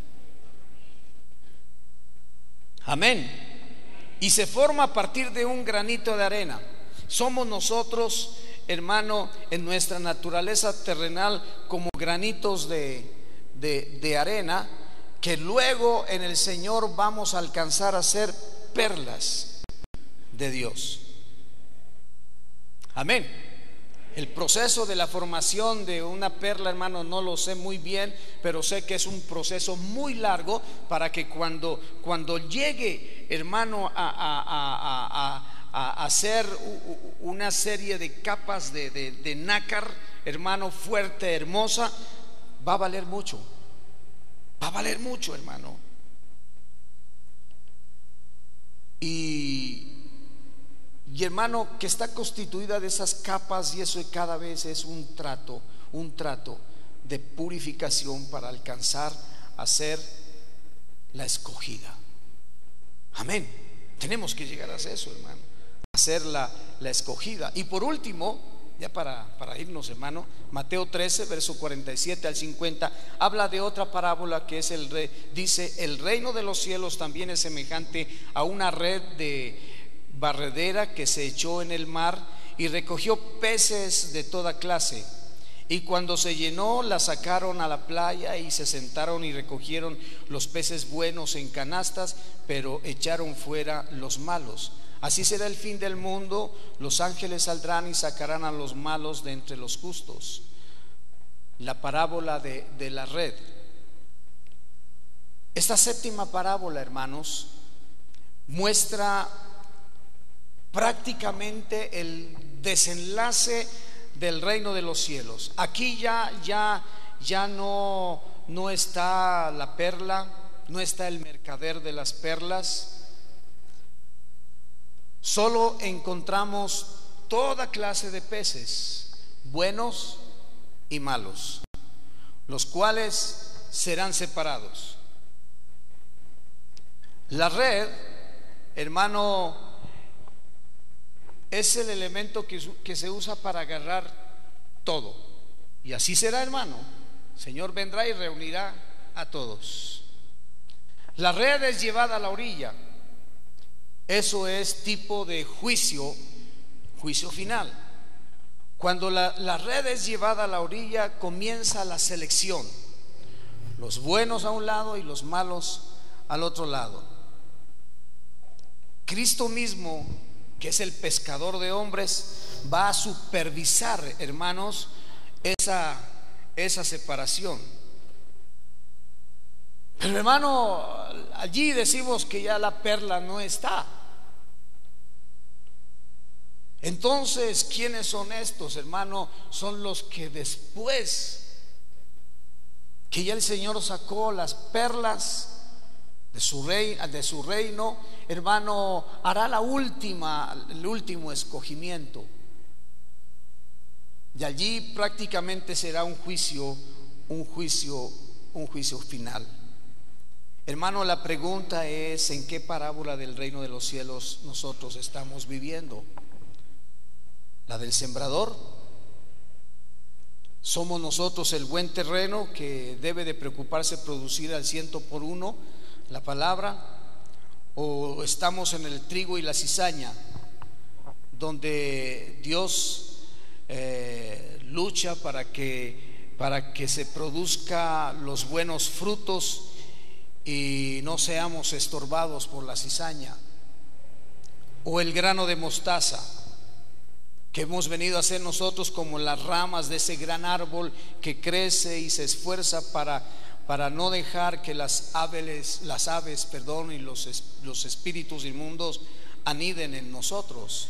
Amén. Y se forma a partir de un granito de arena. Somos nosotros, hermano, en nuestra naturaleza terrenal, como granitos de arena, que luego en el Señor vamos a alcanzar a ser perlas de Dios. Amén. El proceso de la formación de una perla, hermano, no lo sé muy bien, pero sé que es un proceso muy largo para que cuando llegue, hermano, a hacer una serie de capas de nácar, hermano, fuerte, hermosa, va a valer mucho. Va a valer mucho, hermano. Y hermano, que está constituida de esas capas, y eso cada vez es un trato de purificación para alcanzar a ser la escogida. Amén. Tenemos que llegar a eso, hermano, a ser la escogida. Y por último, ya para irnos, hermano, Mateo 13, verso 47 al 50, habla de otra parábola que es dice: el reino de los cielos también es semejante a una red de barredera que se echó en el mar y recogió peces de toda clase, y cuando se llenó la sacaron a la playa y se sentaron y recogieron los peces buenos en canastas, pero echaron fuera los malos. Así será el fin del mundo: los ángeles saldrán y sacarán a los malos de entre los justos. La parábola de la red. Esta séptima parábola, hermanos, muestra prácticamente el desenlace del reino de los cielos. Aquí ya no está la perla, no está el mercader de las perlas. Solo encontramos toda clase de peces, buenos y malos, los cuales serán separados. La red, hermano, es el elemento que se usa para agarrar todo. Y así será, hermano. El Señor vendrá y reunirá a todos. La red es llevada a la orilla. Eso es tipo de juicio final. Cuando la red es llevada a la orilla, comienza la selección: los buenos a un lado y los malos al otro lado. Cristo mismo, que es el pescador de hombres, va a supervisar, hermanos, esa separación. Pero, hermano, allí decimos que ya la perla no está. Entonces, ¿quiénes son estos, hermano? Son los que después que ya el Señor sacó las perlas de su reino, hermano, hará el último escogimiento. Y allí prácticamente será un juicio final. Hermano, la pregunta es: ¿en qué parábola del reino de los cielos nosotros estamos viviendo? ¿La del sembrador? ¿Somos nosotros el buen terreno que debe de preocuparse producir al 100% la palabra? ¿O estamos en el trigo y la cizaña, donde Dios lucha para que se produzca los buenos frutos y no seamos estorbados por la cizaña? ¿O el grano de mostaza, que hemos venido a ser nosotros como las ramas de ese gran árbol que crece y se esfuerza para no dejar que las aves, y los espíritus inmundos aniden en nosotros?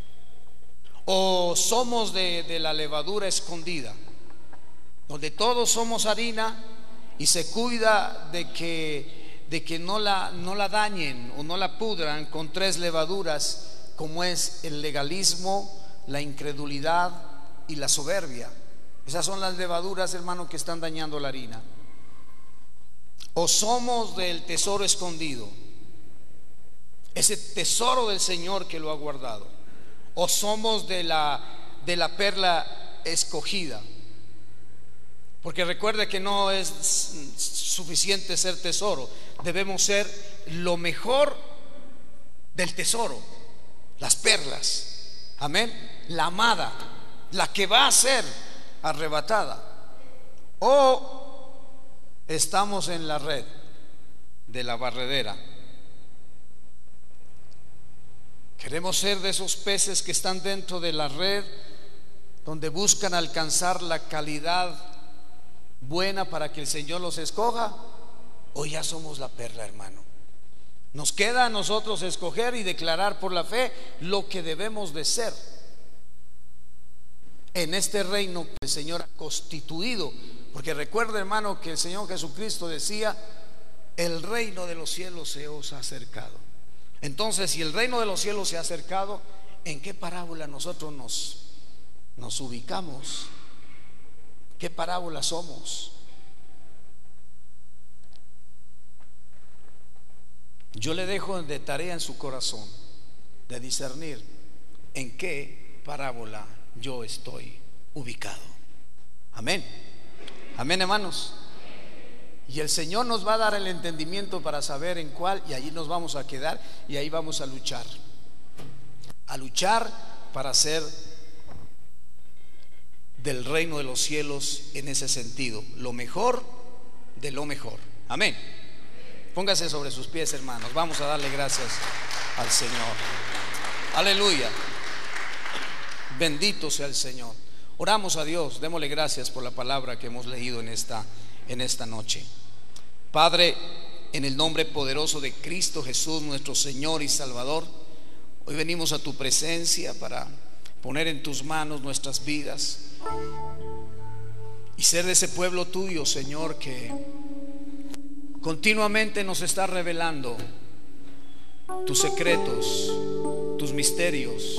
¿O somos de la levadura escondida, donde todos somos harina y se cuida de que no la dañen o no la pudran con 3 levaduras, como es el legalismo, la incredulidad y la soberbia? Esas son las levaduras, hermano, que están dañando la harina. ¿O somos del tesoro escondido, ese tesoro del Señor que lo ha guardado? ¿O somos de la perla escogida? Porque recuerde que no es suficiente ser tesoro, debemos ser lo mejor del tesoro, las perlas. Amén. La amada, la que va a ser arrebatada. ¿O estamos en la red de la barredera? Queremos ser de esos peces que están dentro de la red, donde buscan alcanzar la calidad buena para que el Señor los escoja. ¿O ya somos la perla, hermano? Nos queda a nosotros escoger y declarar por la fe lo que debemos de ser en este reino que el Señor ha constituido. Porque recuerda, hermano, que el Señor Jesucristo decía: el reino de los cielos se os ha acercado. Entonces, si el reino de los cielos se ha acercado, ¿en qué parábola nosotros nos ubicamos? ¿Qué parábola somos? Yo le dejo de tarea en su corazón de discernir en qué parábola yo estoy ubicado. Amén. Amén, hermanos. Y el Señor nos va a dar el entendimiento para saber en cuál, y allí nos vamos a quedar, y ahí vamos a luchar para ser del reino de los cielos en ese sentido, lo mejor de lo mejor. Amén. Póngase sobre sus pies, hermanos. Vamos a darle gracias al Señor. Aleluya. Bendito sea el Señor. Oramos a Dios, démosle gracias por la palabra que hemos leído en esta noche. Padre, en el nombre poderoso de Cristo Jesús, nuestro Señor y Salvador, hoy venimos a tu presencia para poner en tus manos nuestras vidas y ser de ese pueblo tuyo, Señor, que continuamente nos está revelando tus secretos, tus misterios.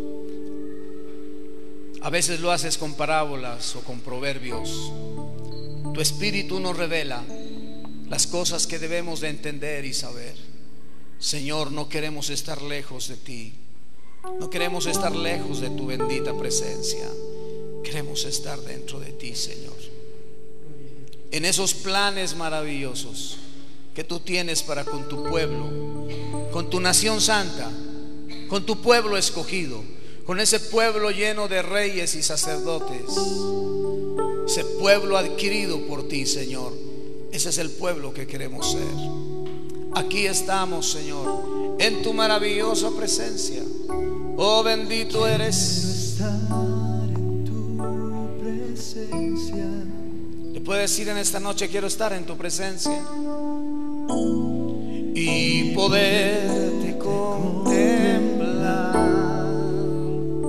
A veces lo haces con parábolas o con proverbios. Tu Espíritu nos revela las cosas que debemos de entender y saber. Señor, no queremos estar lejos de ti, no queremos estar lejos de tu bendita presencia. Queremos estar dentro de ti, Señor, en esos planes maravillosos que tú tienes para con tu pueblo, con tu nación santa, con tu pueblo escogido, con ese pueblo lleno de reyes y sacerdotes, ese pueblo adquirido por ti, Señor. Ese es el pueblo que queremos ser. Aquí estamos, Señor, en tu maravillosa presencia. Oh, bendito eres. Le puedes decir en esta noche: quiero estar en tu presencia y poderte contemplar.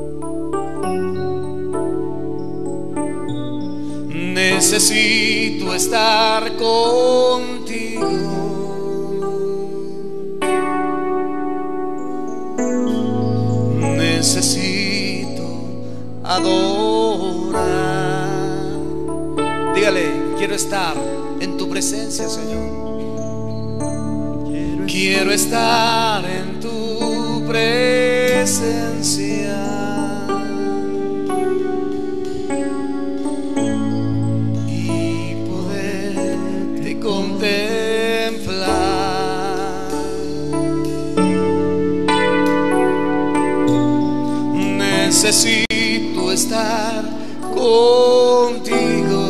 Necesito necesito estar contigo. Necesito adorar. Dígale, quiero estar en tu presencia, Señor. Quiero estar en tu presencia y poderte contemplar. Necesito estar contigo.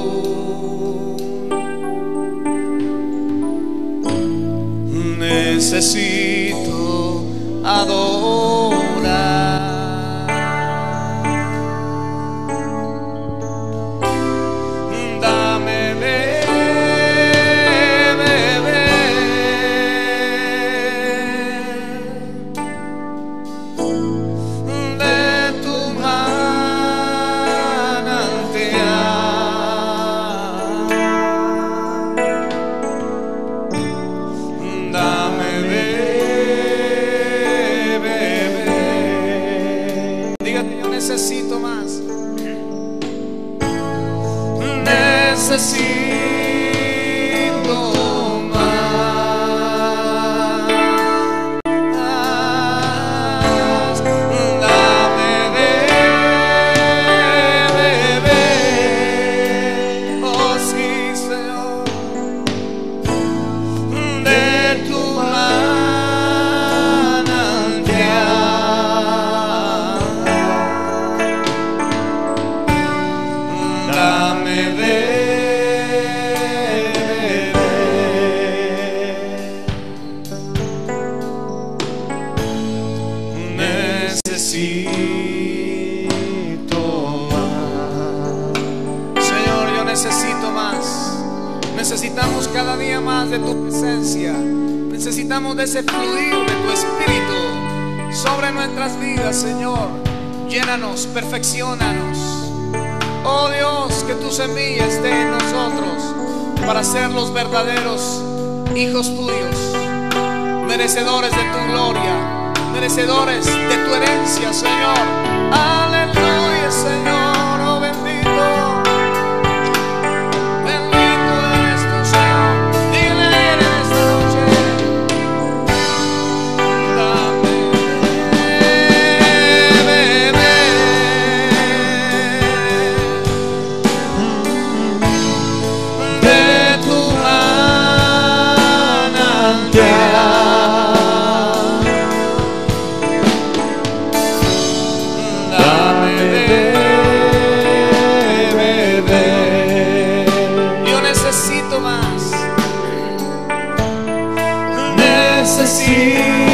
Necesito adorar. Dame de tu manantial. Dame beber. Dígate, yo necesito más. Necesito más. Dame de beber. Oh sí, Señor. De tu manantial. Dame de necesito más. Señor, yo necesito más. Necesitamos cada día más de tu presencia. Necesitamos de ese fluir de tu espíritu sobre nuestras vidas, Señor. Llénanos, perfecciónanos. Oh Dios, que tu semilla esté en nosotros para ser los verdaderos hijos tuyos, merecedores de tu gloria, merecedores de tu herencia, Señor. Aleluya, Señor. Oh bendito, bendito eres tu Señor. Dile en esta noche, dame de tu manantial. Dame de beber. Yo necesito más. Necesito